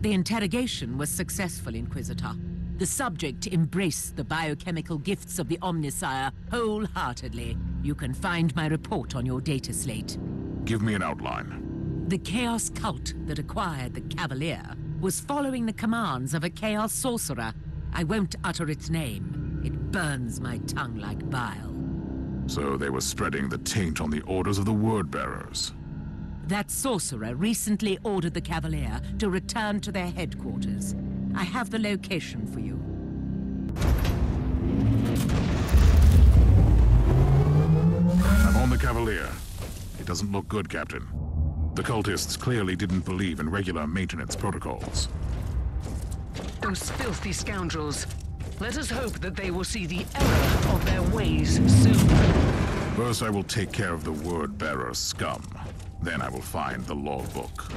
The interrogation was successful, Inquisitor. The subject embraced the biochemical gifts of the Omnissiah wholeheartedly. You can find my report on your data slate. Give me an outline. The Chaos cult that acquired the Cavalier was following the commands of a Chaos sorcerer. I won't utter its name. It burns my tongue like bile. So they were spreading the taint on the orders of the Word-Bearers. That sorcerer recently ordered the Cavalier to return to their headquarters. I have the location for you. I'm on the Cavalier. It doesn't look good, Captain. The cultists clearly didn't believe in regular maintenance protocols. Those filthy scoundrels. Let us hope that they will see the error of their ways soon. First, I will take care of the Word-Bearer scum. Then I will find the logbook.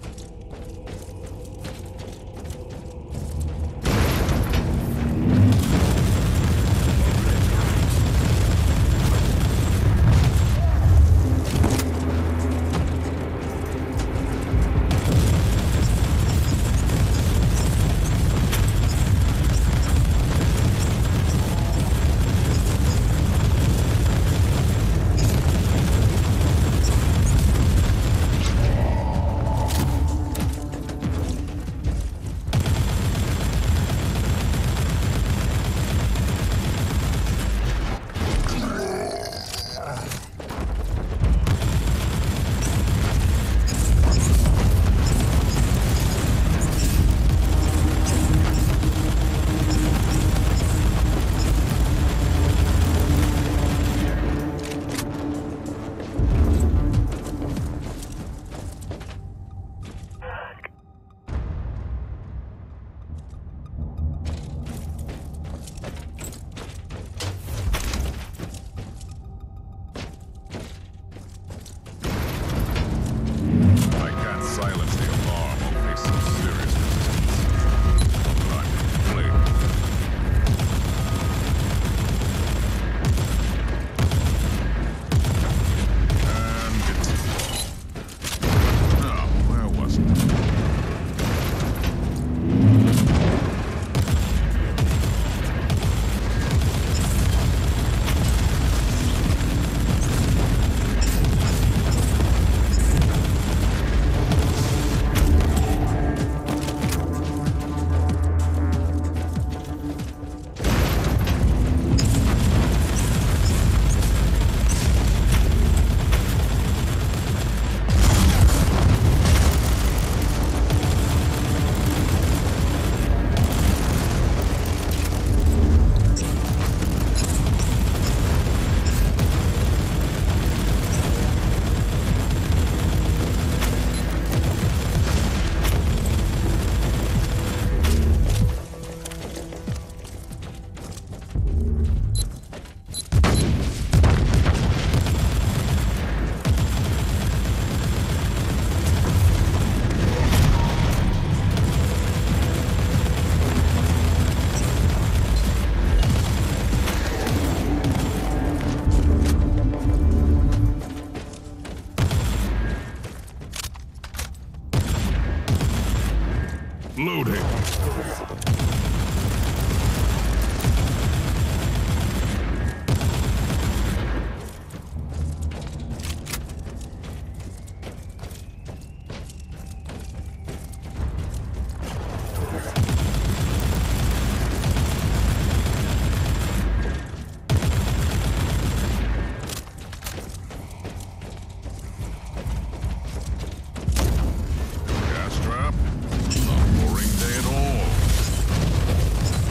Loading. Gas trap? Not a boring day at all.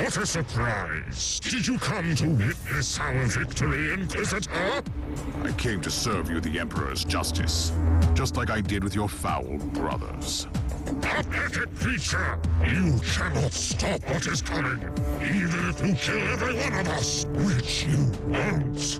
What a surprise! Did you come to witness our victory, Inquisitor? I came to serve you the Emperor's justice, just like I did with your foul brothers. Pathetic creature! You cannot stop what is coming, even if you kill every one of us, which you won't.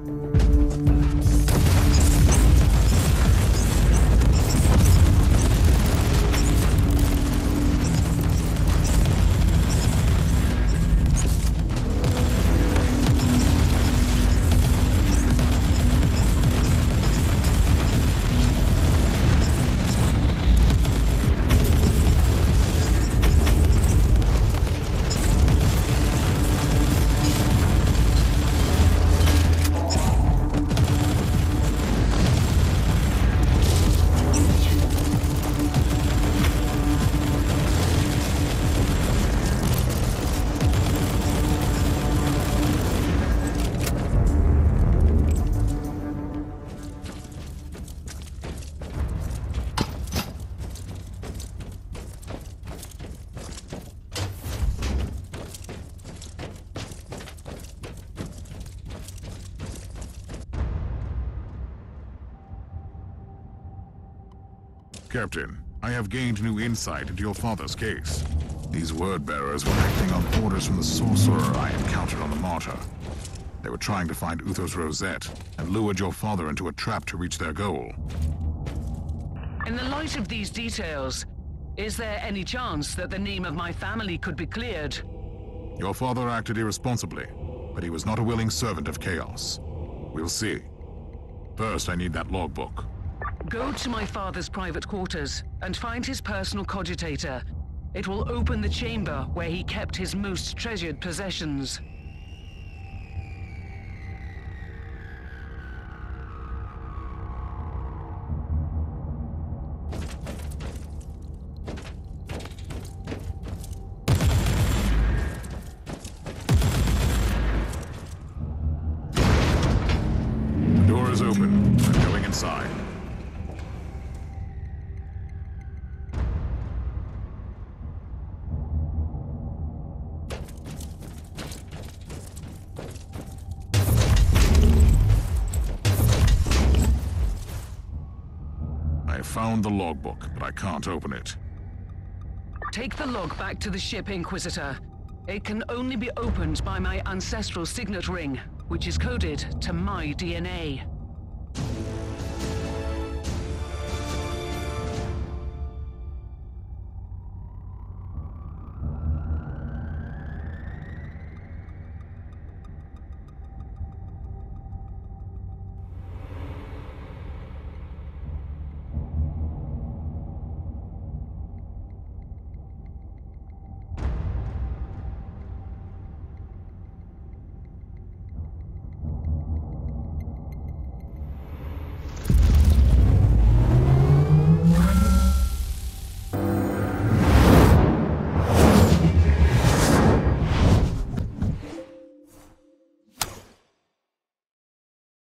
Captain, I have gained new insight into your father's case. These word-bearers were acting on orders from the sorcerer I encountered on the Martyr. They were trying to find Uther's rosette and lured your father into a trap to reach their goal. In the light of these details, is there any chance that the name of my family could be cleared? Your father acted irresponsibly, but he was not a willing servant of chaos. We'll see. First, I need that logbook. Go to my father's private quarters and find his personal cogitator. It will open the chamber where he kept his most treasured possessions. The door is open. I'm going inside. I found the logbook, but I can't open it. Take the log back to the ship, Inquisitor. It can only be opened by my ancestral signet ring, which is coded to my DNA.